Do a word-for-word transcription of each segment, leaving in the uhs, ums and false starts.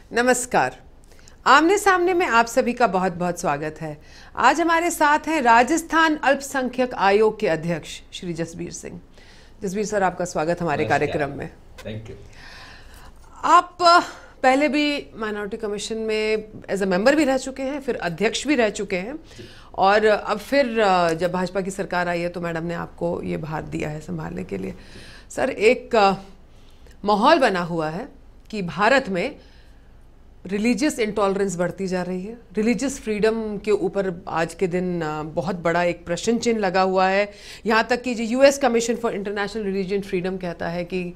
नमस्कार। आमने सामने में आप सभी का बहुत बहुत स्वागत है। आज हमारे साथ हैं राजस्थान अल्पसंख्यक आयोग के अध्यक्ष श्री जसबीर सिंह। जसबीर सर, आपका स्वागत हमारे कार्यक्रम में। Thank you. आप पहले भी माइनॉरिटी कमीशन में एज अ मेंबर भी रह चुके हैं, फिर अध्यक्ष भी रह चुके हैं, और अब फिर जब भाजपा की सरकार आई है तो मैडम ने आपको ये भार दिया है संभालने के लिए। सर, एक माहौल बना हुआ है कि भारत में रिलीजियस इंटॉलरेंस बढ़ती जा रही है। रिलीजियस फ्रीडम के ऊपर आज के दिन बहुत बड़ा एक प्रश्न चिन्ह लगा हुआ है। यहाँ तक कि जो US commission for international religion freedom कहता है कि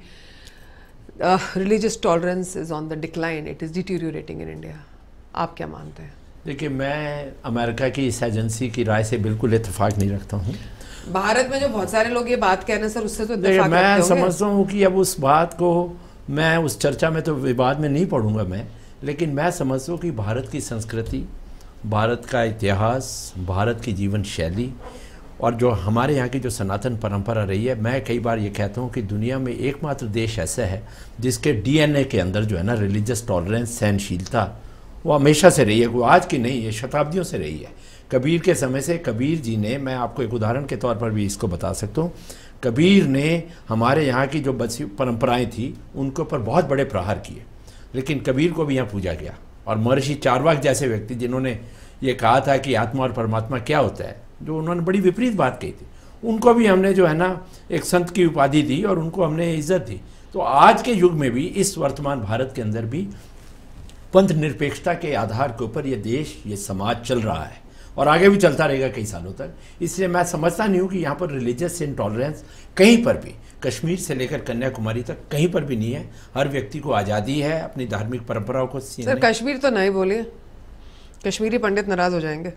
religious tolerance is on the decline, it is deteriorating in India. आप क्या मानते हैं? देखिए, मैं अमेरिका की इस एजेंसी की राय से बिल्कुल इत्तेफाक नहीं रखता हूँ। भारत में जो बहुत सारे लोग ये बात कह रहे हैं सर, उससे तो देखिए, मैं समझता हूँ कि अब उस बात को मैं उस चर्चा में तो विवाद में नहीं पढ़ूंगा मैं, लेकिन मैं समझता हूँ कि भारत की संस्कृति, भारत का इतिहास, भारत की जीवन शैली और जो हमारे यहाँ की जो सनातन परंपरा रही है, मैं कई बार ये कहता हूँ कि दुनिया में एकमात्र देश ऐसा है जिसके डीएनए के अंदर जो है ना रिलीजियस टॉलरेंस, सहनशीलता, वो हमेशा से रही है। वो आज की नहीं है, शताब्दियों से रही है। कबीर के समय से कबीर जी ने, मैं आपको एक उदाहरण के तौर पर भी इसको बता सकता हूँ, कबीर ने हमारे यहाँ की जो बची परंपराएँ थी उनके ऊपर बहुत बड़े प्रहार किए, लेकिन कबीर को भी यहाँ पूजा गया। और महर्षि चारवाक जैसे व्यक्ति जिन्होंने ये कहा था कि आत्मा और परमात्मा क्या होता है, जो उन्होंने बड़ी विपरीत बात कही थी, उनको भी हमने जो है ना एक संत की उपाधि दी और उनको हमने इज्जत दी। तो आज के युग में भी, इस वर्तमान भारत के अंदर भी पंथ निरपेक्षता के आधार के ऊपर ये देश, ये समाज चल रहा है और आगे भी चलता रहेगा कई सालों तक। इसलिए मैं समझता नहीं हूँ कि यहाँ पर रिलीजियस इंटॉलरेंस कहीं पर भी, कश्मीर से लेकर कन्याकुमारी तक कहीं पर भी नहीं है। हर व्यक्ति को आज़ादी है अपनी धार्मिक परंपराओं को। सर, कश्मीर तो नहीं बोलिए, कश्मीरी पंडित नाराज हो जाएंगे।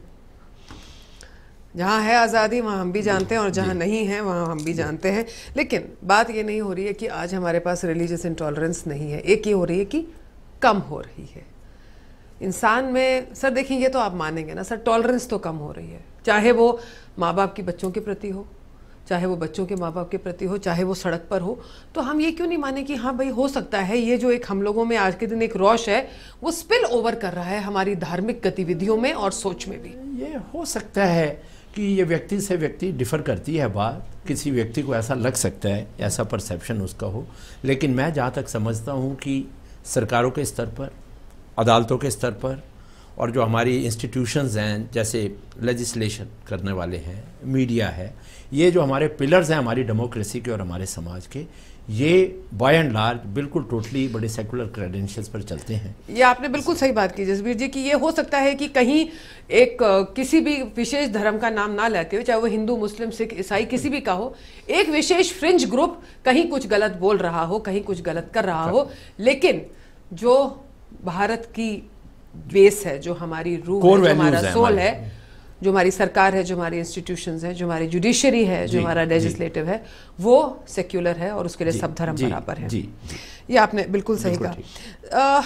जहाँ है आज़ादी वहाँ हम भी जानते हैं, और जहाँ नहीं है वहाँ हम भी जानते हैं। लेकिन बात ये नहीं हो रही है कि आज हमारे पास रिलीजियस इंटॉलरेंस नहीं है, एक ये हो रही है कि कम हो रही है इंसान में। सर देखिए, ये तो आप मानेंगे ना सर, टॉलरेंस तो कम हो रही है, चाहे वो माँ बाप की बच्चों के प्रति हो, चाहे वो बच्चों के माँ बाप के प्रति हो, चाहे वो सड़क पर हो। तो हम ये क्यों नहीं माने कि हाँ भाई, हो सकता है ये जो एक हम लोगों में आज के दिन एक रोष है वो स्पिल ओवर कर रहा है हमारी धार्मिक गतिविधियों में और सोच में भी। ये हो सकता है कि ये व्यक्ति से व्यक्ति डिफ़र करती है बात, किसी व्यक्ति को ऐसा लग सकता है, ऐसा परसेप्शन उसका हो। लेकिन मैं जहाँ तक समझता हूँ कि सरकारों के स्तर पर, अदालतों के स्तर पर, और जो हमारी इंस्टीट्यूशंस हैं जैसे लेजिस्लेशन करने वाले हैं, मीडिया है, ये जो हमारे पिलर्स हैं हमारी डेमोक्रेसी के और हमारे समाज के, ये बाय एंड लार्ज बिल्कुल टोटली बड़े सेकुलर क्रेडेंशियल्स पर चलते हैं। ये आपने बिल्कुल सही बात की जसबीर जी, कि ये हो सकता है कि कहीं एक किसी भी विशेष धर्म का नाम ना लेते हुए, चाहे वो हिंदू, मुस्लिम, सिख, ईसाई किसी भी का हो, एक विशेष फ्रिंज ग्रुप कहीं कुछ गलत बोल रहा हो, कहीं कुछ गलत कर रहा हो, लेकिन जो भारत की बेस है, जो हमारी रूह है, जो हमारा सोल है, जो हमारी सरकार है, जो हमारी इंस्टीट्यूशंस है, जो हमारी जुडिशरी है, जो हमारा लेजिस्लेटिव है, वो सेक्युलर है और उसके लिए सब धर्म बराबर है। ये आपने बिल्कुल सही कहा।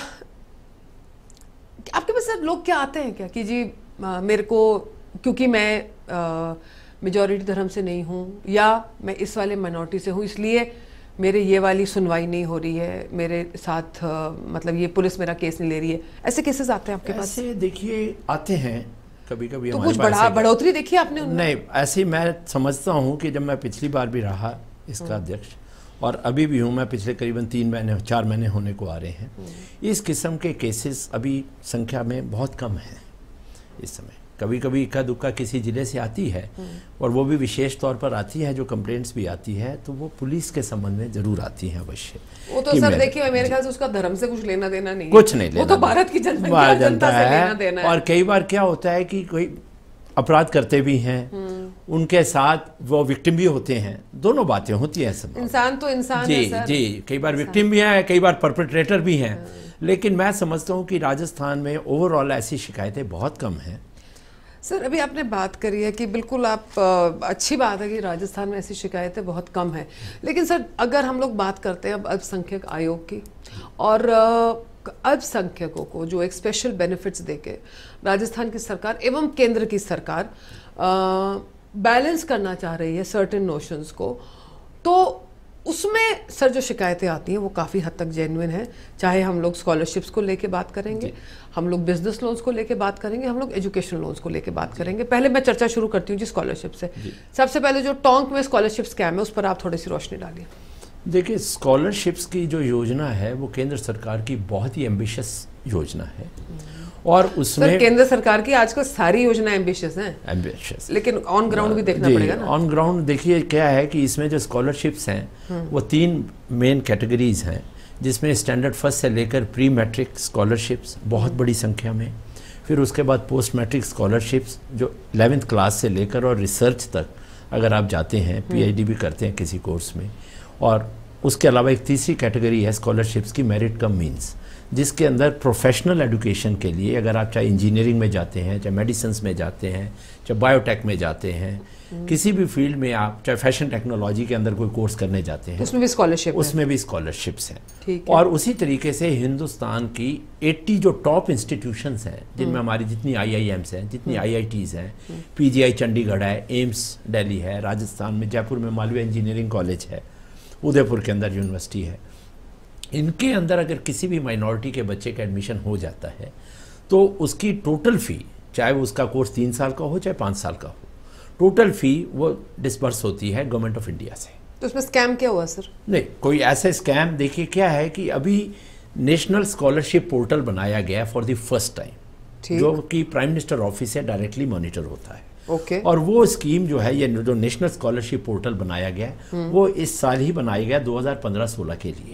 आपके पास सर लोग क्या आते हैं क्या कि जी आ, मेरे को क्योंकि मैं मेजॉरिटी धर्म से नहीं हूँ, या मैं इस वाले माइनॉरिटी से हूँ, इसलिए मेरे ये वाली सुनवाई नहीं हो रही है, मेरे साथ आ, मतलब ये पुलिस मेरा केस नहीं ले रही है, ऐसे केसेस आते हैं आपके पास? ऐसे देखिए आते हैं कभी कभी। तो कुछ बढ़ा बढ़ोतरी देखी आपने उनमें? नहीं, ऐसे मैं समझता हूँ कि जब मैं पिछली बार भी रहा इसका अध्यक्ष और अभी भी हूँ, मैं पिछले करीबन तीन महीने चार महीने होने को आ रहे हैं, इस किस्म के केसेस अभी संख्या में बहुत कम हैं इस समय। कभी कभी इक्का दुक्का किसी ज़िले से आती है, और वो भी विशेष तौर पर आती है, जो कंप्लेंट्स भी आती है तो वो पुलिस के संबंध में जरूर आती हैं अवश्य। वो तो सर देखिए, मेरे ख्याल से उसका धर्म से कुछ लेना देना नहीं है, कुछ नहीं लेना, वो तो भारत की जनता जनता से लेना देना है। और कई बार क्या होता है कि कोई अपराध करते भी हैं, उनके साथ वो विक्टिम भी होते हैं, दोनों बातें होती हैं। सब इंसान तो इंसान जी है सर। जी, कई बार विक्टिम भी हैं, कई बार परपेट्रेटर भी हैं। लेकिन मैं समझता हूँ कि राजस्थान में ओवरऑल ऐसी शिकायतें बहुत कम हैं। सर, अभी आपने बात करी है कि बिल्कुल आप अच्छी बात है कि राजस्थान में ऐसी शिकायतें बहुत कम हैं, लेकिन सर अगर हम लोग बात करते हैं अब अल्पसंख्यक आयोग की, और अल्पसंख्यकों को जो एक स्पेशल बेनिफिट्स देके राजस्थान की सरकार एवं केंद्र की सरकार बैलेंस करना चाह रही है सर्टेन नोशंस को, तो उसमें सर जो शिकायतें आती हैं वो काफ़ी हद तक जेन्युइन है, चाहे हम लोग स्कॉलरशिप्स को लेके बात करेंगे, हम लोग बिजनेस लोन्स को लेके बात करेंगे, हम लोग एजुकेशन लोन्स को लेके बात करेंगे। पहले मैं चर्चा शुरू करती हूँ जी स्कॉलरशिप से। सबसे पहले जो टोंक में स्कॉलरशिप स्कैम है उस पर आप थोड़ी सी रोशनी डालिए। देखिए, स्कॉलरशिप्स की जो योजना है वो केंद्र सरकार की बहुत ही एम्बिशियस योजना है और उसमें केंद्र सरकार की आजकल सारी योजना एम्बिशियस हैं, एम्बिशियस, लेकिन ऑन ग्राउंड भी देखना पड़ेगा ना। ऑन ग्राउंड देखिए क्या है कि इसमें जो स्कॉलरशिप्स हैं वो तीन मेन कैटेगरीज हैं, जिसमें स्टैंडर्ड फर्स्ट से लेकर प्री मैट्रिक स्कॉलरशिप्स बहुत बड़ी संख्या में, फिर उसके बाद पोस्ट मैट्रिक स्कॉलरशिप्स जो इलेवेंथ क्लास से लेकर और रिसर्च तक अगर आप जाते हैं, पीएचडी भी करते हैं किसी कोर्स में, और उसके अलावा एक तीसरी कैटेगरी है स्कॉलरशिप्स की मेरिट कम मीन्स, जिसके अंदर प्रोफेशनल एजुकेशन के लिए अगर आप चाहे इंजीनियरिंग में जाते हैं, चाहे मेडिसिन में जाते हैं, चाहे बायोटेक में जाते हैं, किसी भी फील्ड में आप चाहे फैशन टेक्नोलॉजी के अंदर कोई कोर्स करने जाते हैं, उसमें भी स्कॉलरशिप उसमें भी स्कॉलरशिप्स हैं। और उसी तरीके से हिंदुस्तान की अस्सी जो टॉप इंस्टीट्यूशंस हैं, जिनमें हमारी जितनी आई आई एम्स हैं, जितनी आई आई टीज़ हैं, पी जी आई चंडीगढ़ है, एम्स दिल्ली है, राजस्थान में जयपुर में मालवीय इंजीनियरिंग कॉलेज है, उदयपुर के अंदर यूनिवर्सिटी है, इनके अंदर अगर किसी भी माइनॉरिटी के बच्चे का एडमिशन हो जाता है तो उसकी टोटल फ़ी, चाहे वो उसका कोर्स तीन साल का हो चाहे पाँच साल का हो, टोटल फ़ी वो डिस्बर्स होती है गवर्नमेंट ऑफ इंडिया से। तो उसमें स्कैम क्या हुआ सर? नहीं, कोई ऐसा स्कैम देखिए क्या है कि अभी नेशनल स्कॉलरशिप पोर्टल बनाया गया फॉर द फर्स्ट टाइम, जो कि प्राइम मिनिस्टर ऑफिस से डायरेक्टली मॉनिटर होता है। ओके। और वो स्कीम जो है, ये जो नेशनल स्कॉलरशिप पोर्टल बनाया गया वो इस साल ही बनाया गया दो हज़ार पंद्रह सोलह के लिए।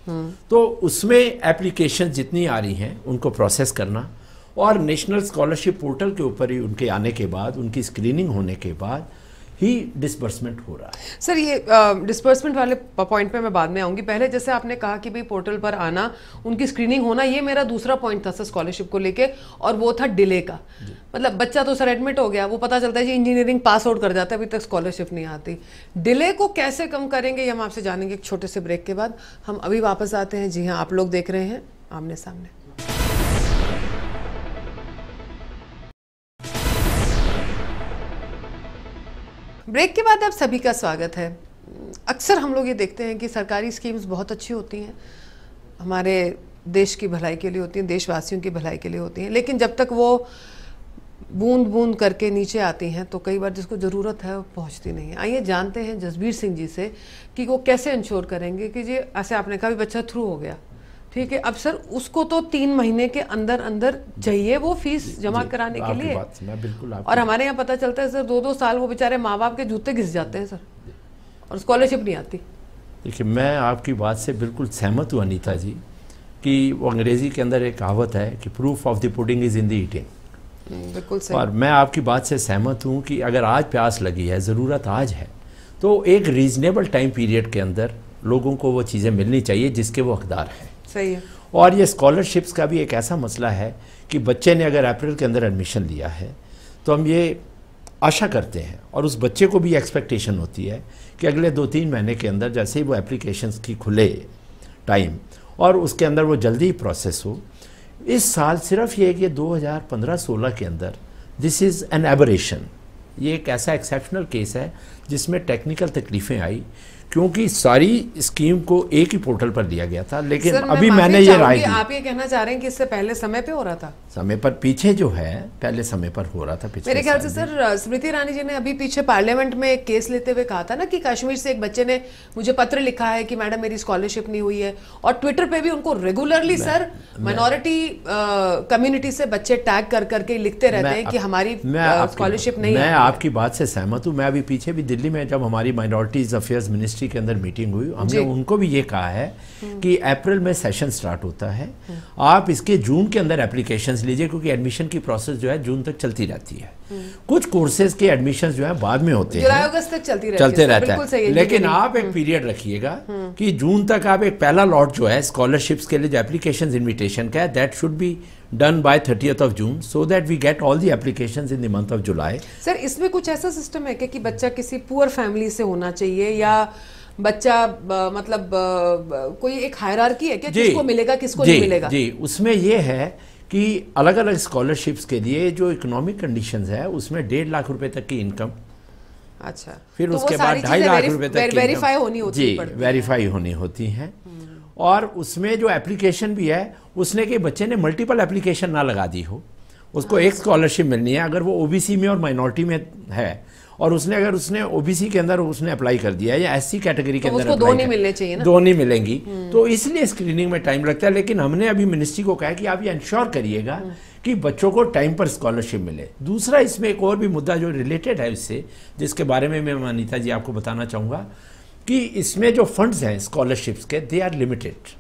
तो उसमें एप्लीकेशन जितनी आ रही हैं उनको प्रोसेस करना और नेशनल स्कॉलरशिप पोर्टल के ऊपर ही उनके आने के बाद, उनकी स्क्रीनिंग होने के बाद ही डिस्बर्समेंट हो रहा है। सर ये डिस्बर्समेंट वाले पॉइंट पे मैं बाद में आऊंगी, पहले जैसे आपने कहा कि भाई पोर्टल पर आना, उनकी स्क्रीनिंग होना, ये मेरा दूसरा पॉइंट था सर स्कॉलरशिप को लेके, और वो था डिले का। मतलब बच्चा तो सर एडमिट हो गया, वो पता चलता है जी इंजीनियरिंग पास आउट कर जाता है, अभी तक स्कॉलरशिप नहीं आती। डिले को कैसे कम करेंगे ये हम आपसे जानेंगे एक छोटे से ब्रेक के बाद। हम अभी वापस आते हैं। जी हाँ, आप लोग देख रहे हैं आमने सामने। ब्रेक के बाद आप सभी का स्वागत है। अक्सर हम लोग ये देखते हैं कि सरकारी स्कीम्स बहुत अच्छी होती हैं, हमारे देश की भलाई के लिए होती हैं, देशवासियों की भलाई के लिए होती हैं, लेकिन जब तक वो बूंद बूंद करके नीचे आती हैं तो कई बार जिसको ज़रूरत है वो पहुंचती नहीं है। आइए जानते हैं जसबीर सिंह जी से कि वो कैसे इंश्योर करेंगे कि जी ऐसे आपने कहा भी बच्चा थ्रू हो गया, ठीक है, अब सर उसको तो तीन महीने के अंदर अंदर चाहिए वो फीस जमा कराने के लिए, बिल्कुल। और हमारे यहाँ पता चलता है सर दो दो साल वो बेचारे माँ बाप के जूते घिस जाते हैं सर, और स्कॉलरशिप नहीं आती। देखिए, मैं आपकी बात से बिल्कुल सहमत हूँ अनीता जी, कि वो अंग्रेजी के अंदर एक कहावत है कि proof of the pudding is in the eating. बिल्कुल सही। और मैं आपकी बात से सहमत हूँ कि अगर आज प्यास लगी है, ज़रूरत आज है, तो एक रीजनेबल टाइम पीरियड के अंदर लोगों को वो चीज़ें मिलनी चाहिए जिसके वो हकदार हैं। सही है। और ये स्कॉलरशिप्स का भी एक ऐसा मसला है कि बच्चे ने अगर अप्रैल के अंदर एडमिशन लिया है तो हम ये आशा करते हैं और उस बच्चे को भी एक्सपेक्टेशन होती है कि अगले दो तीन महीने के अंदर जैसे ही वो एप्लीकेशंस की खुले टाइम और उसके अंदर वो जल्दी ही प्रोसेस हो। इस साल सिर्फ ये कि दो हज़ार पंद्रह सोलह के अंदर दिस इज़ एन एबरेशन, ये एक ऐसा एक्सेप्शनल केस है जिसमें टेक्निकल तकलीफ़ें आई, क्योंकि सारी स्कीम को एक ही पोर्टल पर दिया गया था। लेकिन अभी मैं मैंने ये राय दी। आप ये कहना चाह रहे हैं कि इससे पहले समय पे हो रहा था? समय पर पीछे जो है पहले समय पर हो रहा था पिछले मेरे ख्याल से सर स्मृति ईरानी जी ने अभी पीछे पार्लियामेंट में एक केस लेते हुए कहा था ना कि कश्मीर से एक बच्चे ने मुझे पत्र लिखा है कि मैडम मेरी स्कॉलरशिप नहीं हुई है, और ट्विटर पे भी उनको रेगुलरली सर माइनॉरिटी कम्युनिटी से बच्चे टैग कर करके लिखते रहते हैं कि हमारी स्कॉलरशिप नहीं है। मैं आपकी बात से सहमत हूँ। मैं अभी पीछे भी दिल्ली में जब हमारी माइनॉरिटीज अफेयर्स मिनिस्ट्री के अंदर मीटिंग हुई, हमने उनको भी ये कहा है कि अप्रैल में सेशन स्टार्ट होता है, आप इसके जून के अंदर एप्लीकेशंस लीजिए, क्योंकि एडमिशन की प्रोसेस जो है जून तक चलती रहती है। कुछ कोर्सेज के एडमिशंस जो है बाद में होते हैं, जुलाई अगस्त तक चलती रहती चलते रहता है, लेकिन आप एक पीरियड रखिएगा कि जून तक आप एक पहला लॉट जो है स्कॉलरशिप्स के लिए जो एप्लीकेशंस इनविटेशन का है, that should be done by thirtieth of June, so that we get all the applications in the month of July. Sir इसमें कुछ ऐसा सिस्टम है क्या कि बच्चा किसी पुअर फैमिली से होना चाहिए, या बच्चा ब, मतलब ब, कोई एक हायरार्की है क्या, किसको मिलेगा किसको नहीं मिलेगा? जी, उसमें यह है कि अलग अलग स्कॉलरशिप्स के लिए जो इकोनॉमिक कंडीशंस है उसमें डेढ़ लाख रुपए तक की इनकम अच्छा, फिर तो उसके बाद ढाई लाख रुपए तक वेरीफाई होनी होती जी वेरीफाई होनी होती हैं। और उसमें जो एप्लीकेशन भी है उसने कि बच्चे ने मल्टीपल एप्लीकेशन ना लगा दी हो, उसको एक स्कॉलरशिप मिलनी है। अगर वो ओबीसी में और माइनॉरिटी में है और उसने अगर उसने ओबीसी के अंदर उसने अप्लाई कर दिया या एससी कैटेगरी के तो अंदर उसको दो नहीं मिलने चाहिए ना, दो नहीं मिलेंगी, तो इसलिए स्क्रीनिंग में टाइम लगता है। लेकिन हमने अभी मिनिस्ट्री को कहा कि आप ये इंश्योर करिएगा कि बच्चों को टाइम पर स्कॉलरशिप मिले। दूसरा इसमें एक और भी मुद्दा जो रिलेटेड है इससे, जिसके बारे में मैं अनीता जी आपको बताना चाहूँगा कि इसमें जो फंड्स हैं स्कॉलरशिप्स के दे आर लिमिटेड।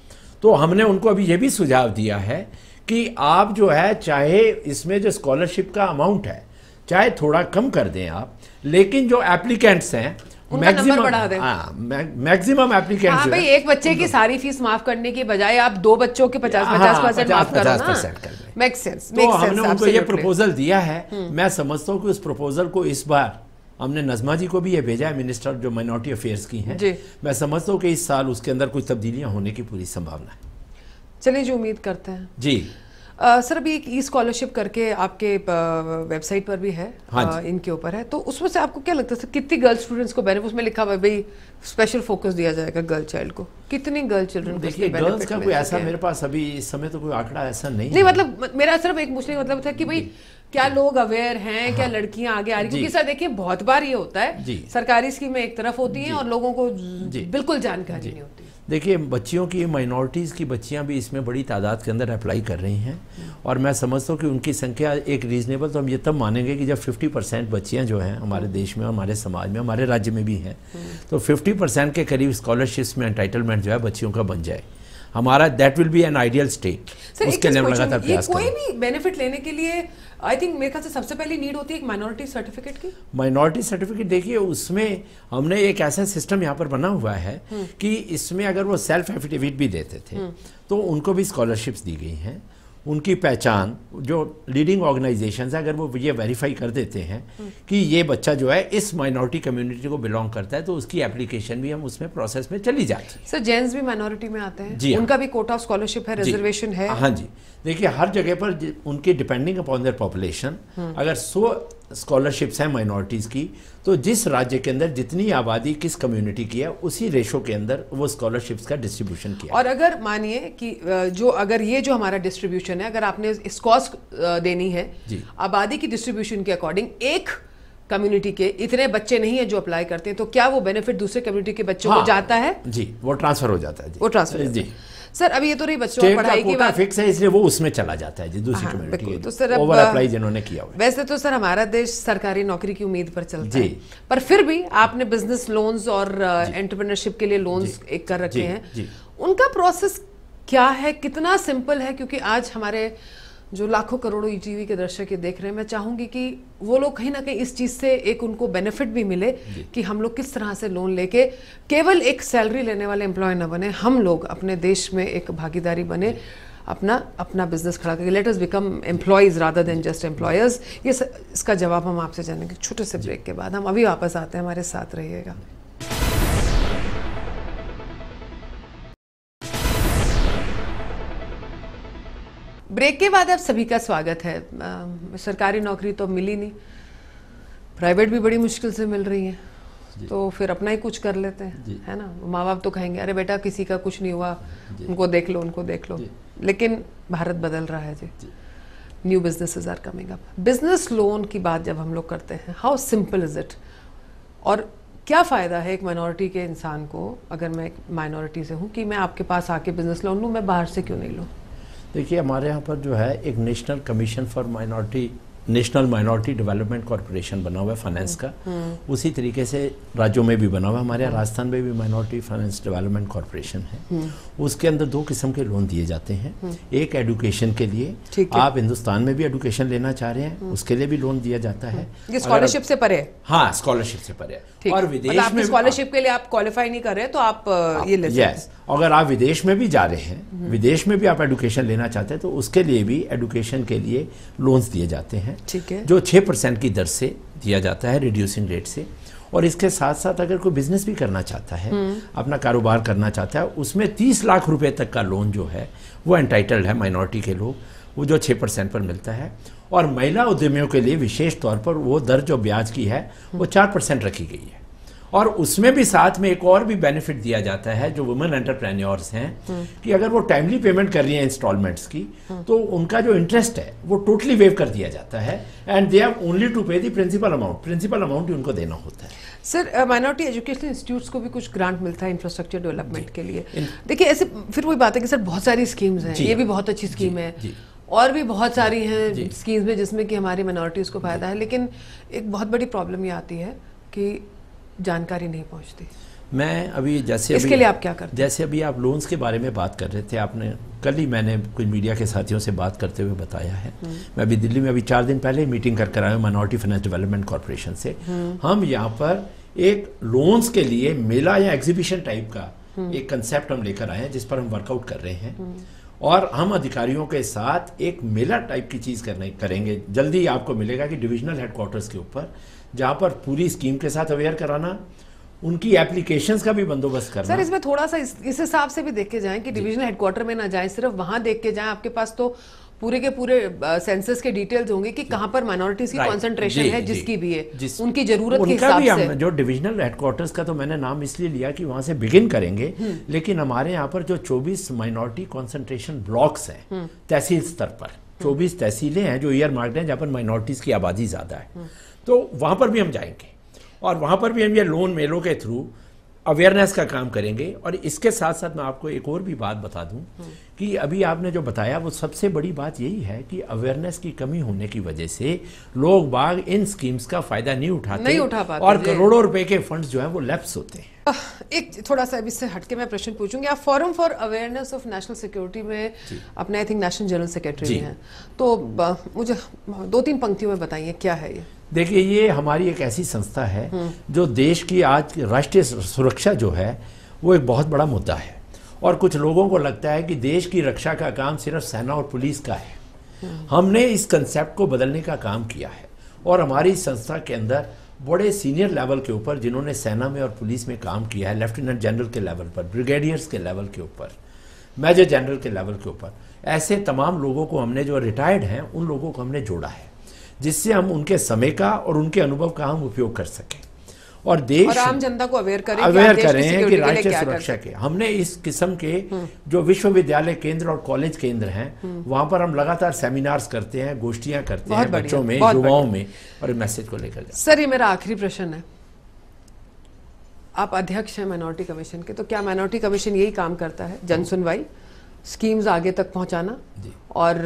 तो हमने उनको अभी ये भी सुझाव दिया है कि आप जो है चाहे इसमें जो स्कॉलरशिप का अमाउंट है चाहे थोड़ा कम कर दें आप, लेकिन जो एप्लीकेंट्स हैं मैक्सिमम बढ़ा दें। मैक्सिमम एप्लीकेंट्स हाँ भाई, एक बच्चे की सारी फीस माफ करने की बजाय आप दो बच्चों के पचास पचास परसेंट माफ करो ना, मेक सेंस। तो हमने उनको ये प्रपोजल दिया है। मैं समझता हूँ कि उस प्रपोजल को इस बार हमने नजमा जी को भी ये भेजा है, मिनिस्टर जो माइनॉरिटी अफेयर्स की हैं। मैं समझता हूँ कि इस साल उसके अंदर कुछ तब्दीलियां होने की पूरी संभावना है। चलिए जी, उम्मीद करते हैं जी। आ, सर अभी एक ई स्कॉलरशिप करके आपके वेबसाइट पर भी है, हाँ आ, इनके ऊपर है, तो उसमें से आपको क्या लगता है कितनी गर्ल स्टूडेंट्स को बेनिफिट, उसमें लिखा हुआ है भाई स्पेशल फोकस दिया जाएगा गर्ल चाइल्ड को, कितनी गर्ल चिल्ड्रन को? देखिए गर्ल्स का कोई ऐसा मेरे पास अभी इस समय तो कोई आंकड़ा ऐसा नहीं नहीं, मतलब मेरा सिर्फ एक पूछने का मतलब था कि भाई क्या लोग अवेयर हैं, हाँ, क्या लड़कियां आगे आ रही, क्योंकि सर देखिए बहुत बार ये होता है सरकारी स्कीमें एक तरफ होती हैं और लोगों को बिल्कुल जानकारी नहीं होती। देखिए बच्चियों की, माइनॉरिटीज़ की बच्चियां भी इसमें बड़ी तादाद के अंदर अप्लाई कर रही हैं और मैं समझता हूँ कि उनकी संख्या एक रीजनेबल तो हम ये तब मानेंगे कि जब फिफ्टी परसेंट बच्चियाँ जो हैं हमारे देश में, हमारे समाज में, हमारे राज्य में भी हैं, तो फिफ्टी परसेंट के करीब स्कॉलरशिप्स में एंटाइटलमेंट जो है बच्चियों का बन जाए हमारा, that will be an ideal state. उसके लिए हम लगातार प्रयास कोई भी बेनिफिट लेने के लिए आई थिंक मेरे ख्याल से सबसे पहली नीड होती है एक माइनॉरिटी सर्टिफिकेट की। माइनॉरिटी सर्टिफिकेट देखिए उसमें हमने एक ऐसा सिस्टम यहाँ पर बना हुआ है कि इसमें अगर वो सेल्फ एफिडेविट भी देते थे तो उनको भी स्कॉलरशिप्स दी गई हैं। उनकी पहचान जो लीडिंग ऑर्गेनाइजेशंस है अगर वो ये वेरीफाई कर देते हैं कि ये बच्चा जो है इस माइनॉरिटी कम्युनिटी को बिलोंग करता है तो उसकी एप्लीकेशन भी हम उसमें प्रोसेस में चली जाती है। सर जेंट्स भी माइनॉरिटी में आते हैं जी, उनका भी कोटा ऑफ स्कॉलरशिप है, रिजर्वेशन है? हाँ जी, देखिए हर जगह पर उनकी डिपेंडिंग अपॉन देयर पॉपुलेशन अगर सौ स्कॉलरशिप्स हैं माइनॉरिटीज़ की तो जिस राज्य के अंदर जितनी आबादी किस कम्युनिटी की है उसी रेशो के अंदर वो स्कॉलरशिप्स का डिस्ट्रीब्यूशन किया। और अगर मानिए कि जो अगर ये जो हमारा डिस्ट्रीब्यूशन है अगर आपने स्कॉस्ट देनी है आबादी की डिस्ट्रीब्यूशन के अकॉर्डिंग, एक कम्युनिटी के इतने बच्चे नहीं है जो अप्लाई करते हैं, तो क्या वो बेनिफिट दूसरे कम्युनिटी के बच्चों को जाता है? जी, वो ट्रांसफर हो जाता है। वो ट्रांसफर जी। सर अभी ये तो रही बच्चों की पढ़ाई की बात, फिक्स है इसलिए वो उसमें चला जाता है जी दूसरी कम्युनिटी के। तो सर ओवर अप्लाई जिन्होंने किया हुआ। वैसे तो सर हमारा देश सरकारी नौकरी की उम्मीद पर चलता है, पर फिर भी आपने बिजनेस लोन्स और एंटरप्रेन्योरशिप के लिए लोन्स एक कर रखे हैं, उनका प्रोसेस क्या है, कितना सिंपल है? क्योंकि आज हमारे जो लाखों करोड़ों ई टीवी के दर्शक ये देख रहे हैं, मैं चाहूंगी कि वो लोग कहीं ना कहीं इस चीज़ से एक उनको बेनिफिट भी मिले कि हम लोग किस तरह से लोन लेके केवल एक सैलरी लेने वाले एम्प्लॉय ना बने, हम लोग अपने देश में एक भागीदारी बने, अपना अपना बिजनेस खड़ा करके let us become employees rather than just employers. ये स, इसका जवाब हम आपसे जानेंगे छोटे से ब्रेक के बाद। हम अभी वापस आते हैं, हमारे साथ रहिएगा। ब्रेक के बाद आप सभी का स्वागत है। आ, सरकारी नौकरी तो मिली नहीं, प्राइवेट भी बड़ी मुश्किल से मिल रही है, तो फिर अपना ही कुछ कर लेते हैं, है ना। माँ बाप तो कहेंगे अरे बेटा किसी का कुछ नहीं हुआ, उनको देख लो उनको देख लो, लेकिन भारत बदल रहा है जी, new businesses are coming up. Business loan की बात जब हम लोग करते हैं, हाउ सिंपल इज इट, और क्या फ़ायदा है एक माइनॉरिटी के इंसान को, अगर मैं एक माइनॉरिटी से हूँ, कि मैं आपके पास आके बिजनेस लोन लूँ, मैं बाहर से क्यों नहीं लूँ? देखिए हमारे यहाँ पर जो है एक national commission for minority, national minority development corporation बना हुआ है फाइनेंस का, उसी तरीके से राज्यों में भी बना हुआ है। हमारे यहाँ राजस्थान में भी माइनॉरिटी फाइनेंस डेवलपमेंट कॉर्पोरेशन है, उसके अंदर दो किस्म के लोन दिए जाते हैं। एक एडुकेशन के लिए, आप हिंदुस्तान में भी एडुकेशन लेना चाह रहे हैं उसके लिए भी लोन दिया जाता है, ये स्कॉलरशिप से परे। हाँ, स्कॉलरशिप से परे। और विदेश मतलब में स्कॉलरशिप के लिए आप क्वालिफाई नहीं कर रहे तो आप ये ले सकते हैं। अगर आप विदेश में भी जा रहे हैं, विदेश में भी आप एडुकेशन लेना चाहते हैं तो उसके लिए भी एडुकेशन के लिए लोन्स दिए जाते हैं, ठीक है, जो छः परसेंट की दर से दिया जाता है, रिड्यूसिंग रेट से। और इसके साथ साथ अगर कोई बिजनेस भी करना चाहता है, अपना कारोबार करना चाहता है, उसमें तीस लाख रुपए तक का लोन जो है वो एंटाइटल्ड है माइनॉरिटी के लोग। वो जो छः परसेंट पर मिलता है, और महिला उद्यमियों के लिए विशेष तौर पर वो दर जो ब्याज की है वो चार परसेंट रखी गई है। और उसमें भी साथ में एक और भी बेनिफिट दिया जाता है जो वुमेन एंटरप्रेन्योर्स हैं कि अगर वो टाइमली पेमेंट कर रही हैं इंस्टॉलमेंट्स की, तो उनका जो इंटरेस्ट है वो टोटली वेव कर दिया जाता है, and they have only to pay the principal amount, principal amount ही उनको देना होता है। सर, माइनॉरिटी एजुकेशनल इंस्टीट्यूट्स को भी कुछ ग्रांट मिलता है इंफ्रास्ट्रक्चर डेवलपमेंट के लिए। देखिए, ऐसे फिर वही बात है कि सर बहुत सारी स्कीम्स हैं, ये भी बहुत अच्छी स्कीम है, और भी बहुत सारी हैं स्कीम्स में जिसमें कि हमारी माइनॉरिटीज को फायदा है, लेकिन एक बहुत बड़ी प्रॉब्लम ये आती है कि जानकारी नहीं पहुंचती। मैं अभी जैसे इसके अभी, लिए आप क्या करते हैं? जैसे अभी आप लोन्स के बारे में बात कर रहे थे, आपने कल ही मैंने कुछ मीडिया के साथियों से बात करते हुए बताया है, मैं अभी दिल्ली में अभी चार दिन पहले मीटिंग कर कर आया हूँ माइनॉरिटी फाइनेंस डेवलपमेंट कॉर्पोरेशन से। हम यहाँ पर एक लोन्स के लिए मेला या एग्जीबिशन टाइप का एक कंसेप्ट हम लेकर आए हैं जिस पर हम वर्कआउट कर रहे हैं, और हम अधिकारियों के साथ एक मेला टाइप की चीज़ करने करेंगे। जल्दी आपको मिलेगा कि डिविजनल हेडक्वार्टर्स के ऊपर, जहाँ पर पूरी स्कीम के साथ अवेयर कराना, उनकी एप्लीकेशंस का भी बंदोबस्त करना। सर, इसमें थोड़ा सा इस, इस हिसाब से भी देख के जाएं कि डिविजनल हेडक्वार्टर में ना जाएं, सिर्फ वहां देख के जाएं। आपके पास तो पूरे के पूरे सेंसस के डिटेल्स होंगे कि कहां पर माइनॉरिटीज की कंसंट्रेशन है, जिसकी भी है उनकी जरूरत के हिसाब से। जो डिविजनल हेडक्वार्टर्स का तो मैंने नाम इसलिए लिया कि वहां से बिगिन करेंगे, लेकिन हमारे यहाँ पर जो चौबीस माइनॉरिटी कंसंट्रेशन ब्लॉक्स हैं तहसील स्तर पर, चौबीस तहसीलें हैं जो ईयर मार्क्ड हैं जहाँ पर माइनॉरिटीज की आबादी ज्यादा है, तो वहां पर भी हम जाएंगे और वहां पर भी हम ये लोन मेलों के थ्रू अवेयरनेस का काम करेंगे। और इसके साथ साथ मैं आपको एक और भी बात बता दूं कि अभी आपने जो बताया वो सबसे बड़ी बात यही है कि अवेयरनेस की कमी होने की वजह से लोग बाग इन स्कीम्स का फायदा नहीं उठाते, नहीं उठा पाते, और करोड़ों रुपए के फंड्स जो है वो लैप्स होते हैं। एक थोड़ा सा इससे हटके मैं प्रश्न पूछूंगी, आप forum for awareness of national security में अपने I think national general secretary हैं, तो मुझे दो तीन पंक्तियों में बताइए क्या है ये। देखिए, ये हमारी एक ऐसी संस्था है जो देश की आज राष्ट्रीय सुरक्षा जो है वो एक बहुत बड़ा मुद्दा है, और कुछ लोगों को लगता है कि देश की रक्षा का काम सिर्फ सेना और पुलिस का है। हमने इस कंसेप्ट को बदलने का काम किया है, और हमारी संस्था के अंदर बड़े सीनियर लेवल के ऊपर जिन्होंने सेना में और पुलिस में काम किया है, लेफ्टिनेंट जनरल के लेवल पर, ब्रिगेडियर्स के लेवल के ऊपर, मेजर जनरल के लेवल के ऊपर, ऐसे तमाम लोगों को हमने, जो रिटायर्ड हैं उन लोगों को हमने जोड़ा है, जिससे हम उनके समय का और उनके अनुभव का हम उपयोग कर सकें, और देश और आम जनता को अवेयर करें, अवेयर करें कि राष्ट्रीय सुरक्षा के। हमने इस किस्म के जो विश्वविद्यालय केंद्र और कॉलेज केंद्र हैं वहां पर हम लगातार सेमिनार्स करते हैं, गोष्ठियां करते हैं बच्चों में, युवाओं में, और मैसेज को लेकर जाते हैं। सर, ये मेरा आखिरी प्रश्न है, आप अध्यक्ष हैं माइनॉरिटी कमीशन के, तो क्या माइनॉरिटी कमीशन यही काम करता है, जन सुनवाई, स्कीम्स आगे तक पहुंचाना और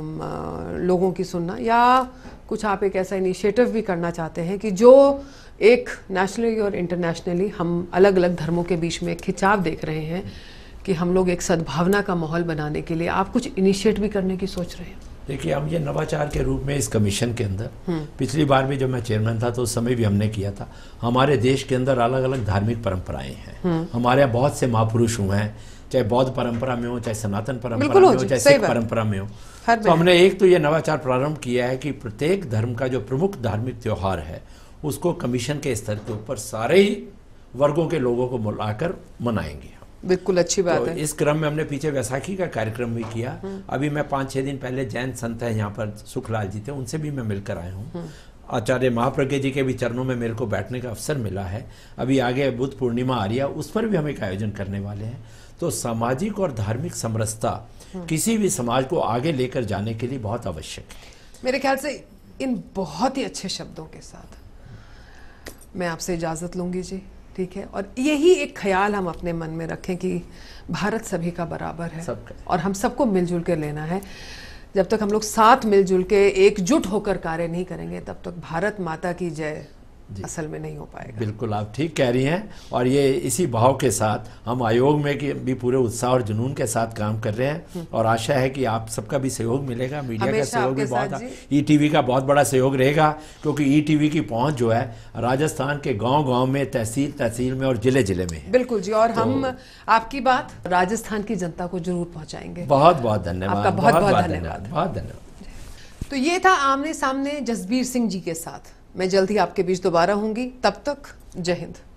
आ, लोगों की सुनना, या कुछ आप एक ऐसा इनिशिएटिव भी करना चाहते हैं कि जो एक नेशनली और इंटरनेशनली हम अलग अलग धर्मों के बीच में एक खिंचाव देख रहे हैं कि हम लोग एक सद्भावना का माहौल बनाने के लिए आप कुछ इनिशिएट भी करने की सोच रहे हैं? देखिए, हम ये नवाचार के रूप में इस कमीशन के अंदर, पिछली बार भी जब मैं चेयरमैन था तो उस समय भी हमने किया था, हमारे देश के अंदर अलग अलग धार्मिक परंपराएं हैं, हमारे यहाँ बहुत से महापुरुष हुए हैं, चाहे बौद्ध परंपरा में हो, चाहे सनातन परंपरा में हो, चाहे सिख परंपरा में हो। तो हमने एक तो ये नवाचार प्रारंभ किया है कि प्रत्येक धर्म का जो प्रमुख धार्मिक त्योहार है उसको कमीशन के स्तर के ऊपर सारे ही वर्गों के लोगों को बुलाकर मनाएंगे। बिल्कुल अच्छी बात तो है। इस क्रम में हमने पीछे वैसाखी का कार्यक्रम भी किया। अभी मैं पाँच छः दिन पहले जैन संत है यहाँ पर सुखलाल जी थे, उनसे भी मैं मिलकर आया हूँ। आचार्य महाप्रज्ञ जी के भी चरणों में मेरे को बैठने का अवसर मिला है। अभी आगे बुद्ध पूर्णिमा आ रही है, उस पर भी हम एक आयोजन करने वाले हैं। तो सामाजिक और धार्मिक समरसता किसी भी समाज को आगे लेकर जाने के लिए बहुत आवश्यक है। मेरे ख्याल से इन बहुत ही अच्छे शब्दों के साथ मैं आपसे इजाज़त लूँगी जी, ठीक है। और यही एक ख्याल हम अपने मन में रखें कि भारत सभी का बराबर है और हम सबको मिलजुल कर लेना है। जब तक हम लोग साथ मिलजुल के एकजुट होकर कार्य नहीं करेंगे तब तक भारत माता की जय असल में नहीं हो पाएगा। बिल्कुल आप ठीक कह रही हैं। और ये इसी भाव के साथ हम आयोग में कि भी पूरे उत्साह और जुनून के साथ काम कर रहे हैं और आशा है कि आप सबका भी सहयोग मिलेगा। मीडिया का सहयोग भी बहुत, ई टीवी का बहुत बड़ा सहयोग रहेगा, क्योंकि ई टीवी की पहुंच जो है राजस्थान के गांव गांव में, तहसील तहसील में और जिले जिले में है। बिल्कुल जी। और तो, हम आपकी बात राजस्थान की जनता को जरूर पहुँचाएंगे। बहुत बहुत धन्यवाद। आपका बहुत बहुत धन्यवाद। बहुत धन्यवाद। तो ये था आमने सामने जसबीर सिंह जी के साथ। मैं जल्द ही आपके बीच दोबारा होंगी। तब तक जय हिंद।